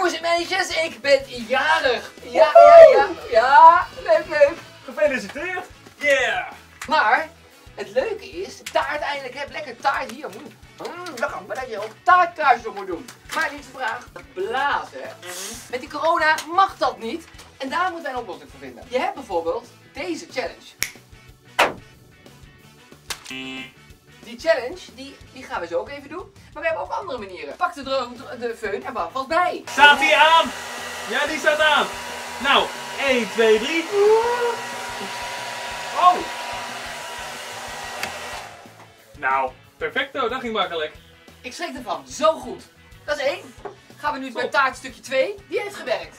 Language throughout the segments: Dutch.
Jongens en meisjes, ik ben jarig. Ja, leuk. Gefeliciteerd! Yeah! Maar het leuke is, taart eindelijk heb. Lekker taart hier. Lekker, maar dat je ook taartkruisjes op moet doen. Maar dit is de vraag, blazen. Met die corona mag dat niet. En daar moeten wij een oplossing voor vinden. Je hebt bijvoorbeeld deze challenge. Die challenge, die gaan we zo ook even doen. Maar we hebben ook andere manieren. Pak de föhn en bouw vast bij. Staat die aan? Ja, die staat aan. Nou, 1, 2, 3. Oh! Nou, perfecto, dat ging makkelijk. Ik schrik ervan. Zo goed. Dat is 1. Gaan we nu bij taart stukje 2. Die heeft gewerkt.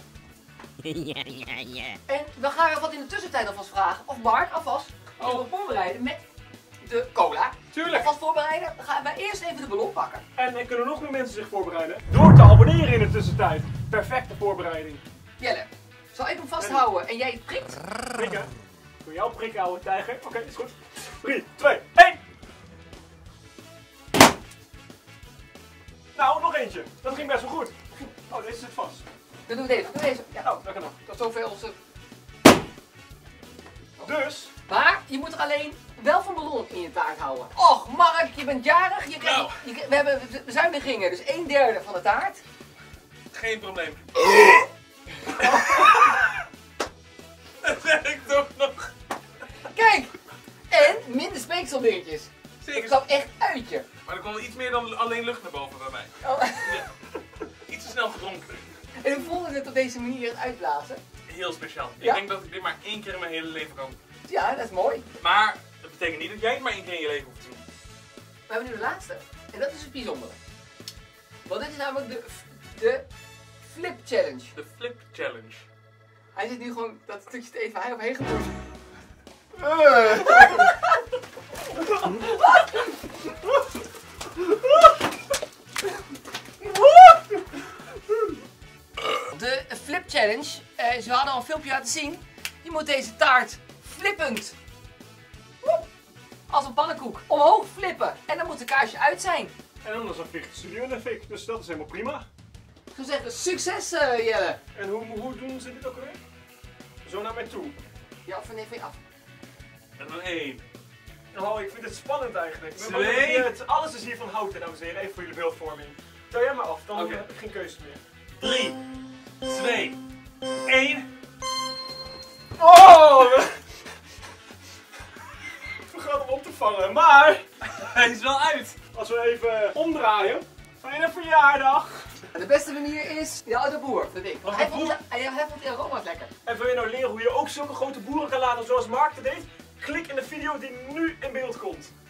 En we gaan er wat in de tussentijd alvast vragen of Mark alvast wil voorbereiden met de cola. Tuurlijk. Alvast voorbereiden. Dan gaan we eerst even de ballon pakken. En er kunnen nog meer mensen zich voorbereiden door te abonneren in de tussentijd. Perfecte voorbereiding. Jelle, zal ik hem vasthouden en jij prikt? Prikken. Ik wil jou prikken, ouwe tijger. Oké, is goed. 3, 2, 1. Nou, nog eentje. Dat ging best wel goed. Oh, deze zit vast. Dan doen we deze. Doe deze. Ja, Oh, dat kan nog. dat is zoveel als... Dus, Maar je moet er alleen wel van ballon in je taart houden. Och, Mark, je bent jarig. We hebben bezuinigingen, dus 1/3 van de taart. Geen probleem. Dat werkt toch nog. Kijk! En minder speekseldingetjes. Het Zeker. kwam echt uit je. Maar er komt iets meer dan alleen lucht naar boven bij mij. Oh. Ja. Iets te snel gedronken. En hoe voelde het op deze manier het uitblazen? Heel speciaal. Ja? Ik denk dat ik dit maar 1 keer in mijn hele leven kan. Ja, dat is mooi. Maar dat betekent niet dat jij het maar 1 keer in je leven hoeft te doen. We hebben nu de laatste. En dat is het bijzondere. Want dit is namelijk de Flip Challenge. De Flip Challenge. Hij zit nu gewoon dat stukje te even hij op heen gevoerd. De Flip Challenge, we hadden al een filmpje laten zien. Je moet deze taart flippend, als een pannenkoek, omhoog flippen. En dan moet het kaarsje uit zijn. en anders dan vliegt de studio in de fik. Dus dat is helemaal prima. Ik zou zeggen, succes Jelle. En hoe doen ze dit ook alweer? Zo naar mij toe. Ja, van even af. En dan 1. Oh, ik vind het spannend eigenlijk. Ik ben bang 2. dat alles is hier van houten, dames en heren. Even voor jullie beeldvorming. Tel jij maar af, dan Oké. heb ik geen keuze meer. 3, 2, 1. Oh! Ik vergat hem op te vangen, maar Hij is wel uit. als we even omdraaien. Fijne verjaardag! De beste manier is, ja, de boer, vind ik. Wat Hij de vond, boer? hij vond die aroma's lekker. En wil je nou leren hoe je ook zulke grote boeren kan laten zoals Mark het deed? Klik in de video die nu in beeld komt.